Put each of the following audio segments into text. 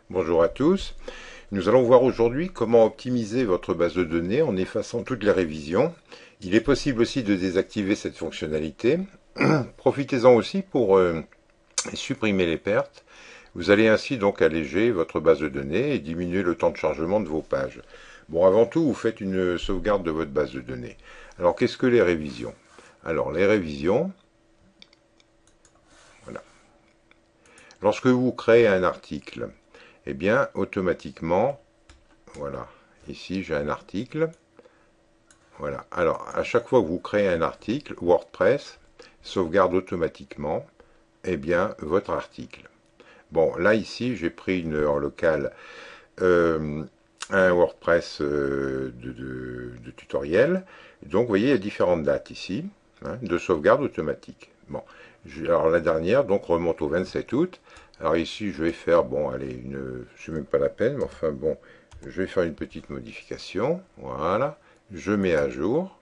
Bonjour à tous. Nous allons voir aujourd'hui comment optimiser votre base de données en effaçant toutes les révisions. Il est possible aussi de désactiver cette fonctionnalité. Profitez-en aussi pour supprimer les pertes. Vous allez ainsi donc alléger votre base de données et diminuer le temps de chargement de vos pages. Bon, avant tout, vous faites une sauvegarde de votre base de données. Alors, qu'est-ce que les révisions? Alors, les révisions, voilà. Lorsque vous créez un article, eh bien, automatiquement, voilà, ici j'ai un article. Voilà. Alors, à chaque fois que vous créez un article, WordPress sauvegarde automatiquement, eh bien, votre article. Bon, là, ici, j'ai pris une heure locale, euh, un WordPress de tutoriel. Donc, vous voyez, il y a différentes dates ici, hein, de sauvegarde automatique. Bon, alors la dernière, donc, remonte au 27 août. Alors ici, je vais faire, bon, allez, je ne sais même pas la peine, mais enfin, bon, je vais faire une petite modification. Voilà. Je mets à jour.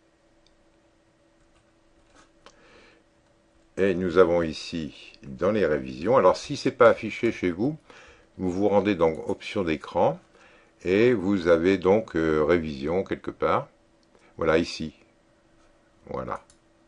Et nous avons ici dans les révisions. Alors si ce n'est pas affiché chez vous, vous vous rendez dans options d'écran et vous avez donc révision quelque part. Voilà ici. Voilà.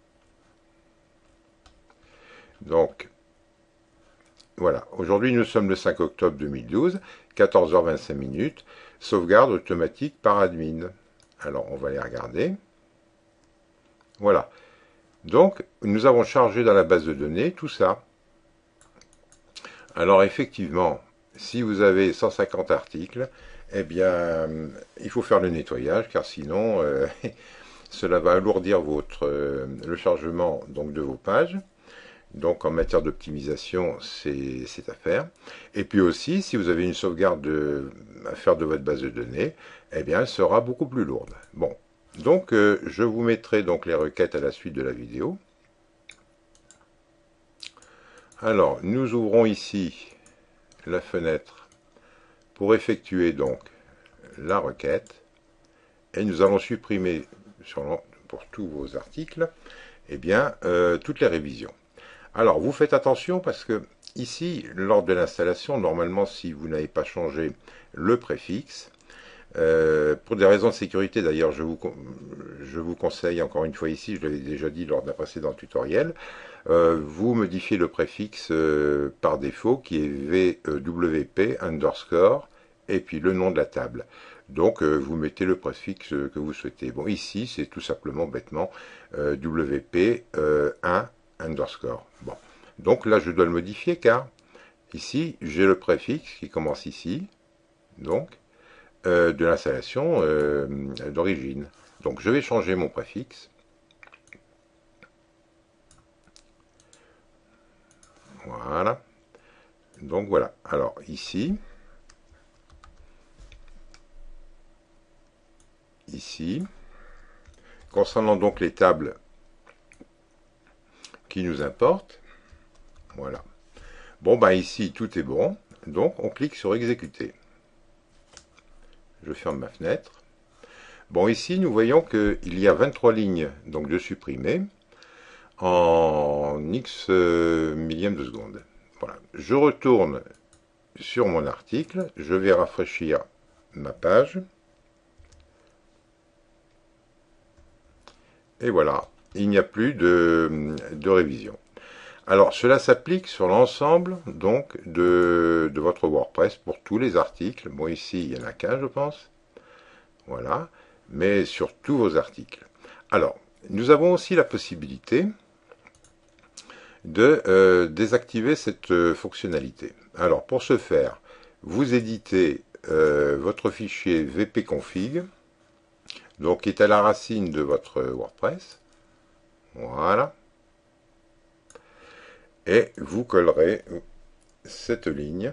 Donc voilà. Aujourd'hui nous sommes le 5 octobre 2012, 14h25 minutes. Sauvegarde automatique par admin. Alors on va les regarder. Voilà. Donc nous avons chargé dans la base de données tout ça. Alors effectivement, si vous avez 150 articles, eh bien, il faut faire le nettoyage, car sinon, cela va alourdir le chargement donc, de vos pages. Donc en matière d'optimisation, c'est à faire. Et puis aussi, si vous avez une sauvegarde à faire de votre base de données, eh bien, elle sera beaucoup plus lourde. Bon, donc je vous mettrai donc les requêtes à la suite de la vidéo. Alors, nous ouvrons ici la fenêtre pour effectuer donc la requête et nous allons supprimer pour tous vos articles eh bien, toutes les révisions. Alors vous faites attention parce que ici, lors de l'installation, normalement si vous n'avez pas changé le préfixe, pour des raisons de sécurité d'ailleurs, je vous conseille encore une fois ici, je l'avais déjà dit lors d'un précédent tutoriel, vous modifiez le préfixe par défaut qui est VWP underscore et puis le nom de la table. Donc vous mettez le préfixe que vous souhaitez. Bon, ici c'est tout simplement bêtement WP 1 underscore. Bon, donc là je dois le modifier car ici j'ai le préfixe qui commence ici, donc de l'installation d'origine. Donc je vais changer mon préfixe. Voilà. Donc voilà. Alors ici, ici, concernant donc les tables qui nous importent, voilà. Bon, bah ici, tout est bon. Donc, on clique sur exécuter. Je ferme ma fenêtre. Bon, ici, nous voyons qu'il y a 23 lignes donc de supprimer en X millième de seconde. Voilà. Je retourne sur mon article. Je vais rafraîchir ma page. Et voilà, il n'y a plus de révision. Alors, cela s'applique sur l'ensemble donc de votre WordPress pour tous les articles. Bon, ici, il n'y en a qu'un, je pense. Voilà, mais sur tous vos articles. Alors, nous avons aussi la possibilité de désactiver cette fonctionnalité. Alors, pour ce faire, vous éditez votre fichier vpconfig, donc qui est à la racine de votre WordPress. Voilà. Et vous collerez cette ligne.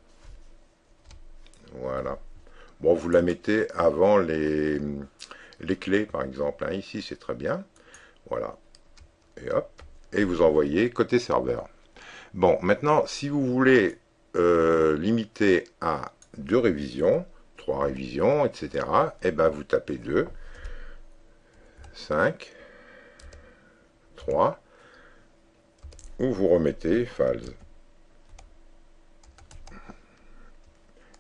Voilà. Bon, vous la mettez avant les clés, par exemple. Hein. Ici, c'est très bien. Voilà. Et hop. Et vous envoyez côté serveur. Bon, maintenant, si vous voulez limiter à 2 révisions, 3 révisions, etc., eh ben, vous tapez 2, 5, 3, ou vous remettez false.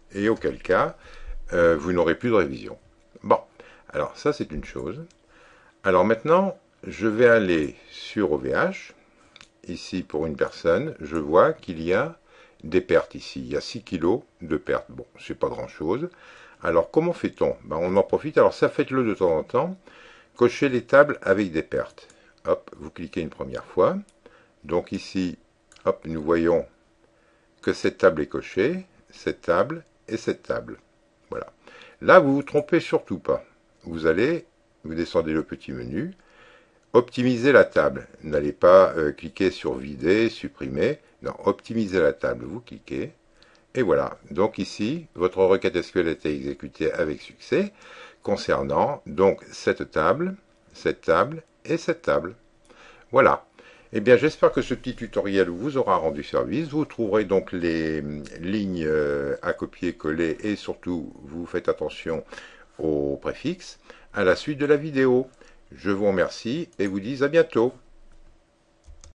et auquel cas, vous n'aurez plus de révision. Bon, alors ça c'est une chose. Alors maintenant, je vais aller sur OVH. Ici, pour une personne, je vois qu'il y a des pertes ici. Il y a 6 kg de pertes. Bon, c'est pas grand-chose. Alors, comment fait-on? Ben, on en profite. Alors, ça, faites-le de temps en temps. Cochez les tables avec des pertes. Hop, vous cliquez une première fois. Donc ici, hop, nous voyons que cette table est cochée, cette table et cette table. Voilà. Là, vous vous trompez surtout pas. Vous descendez le petit menu, optimiser la table. N'allez pas cliquer sur vider, supprimer. Non, optimiser la table, vous cliquez. Et voilà. Donc ici, votre requête SQL a été exécutée avec succès concernant donc cette table et cette table. Voilà. Eh bien, j'espère que ce petit tutoriel vous aura rendu service. Vous trouverez donc les lignes à copier-coller et surtout, vous faites attention aux préfixes à la suite de la vidéo. Je vous remercie et vous dis à bientôt.